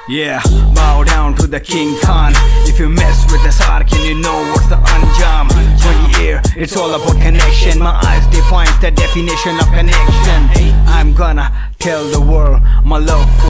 Yeah, bow down to the King Khan. If you mess with the Sark and you know what's the Anjam. 20 year, it's all about connection. My eyes defines the definition of connection. I'm gonna tell the world my love for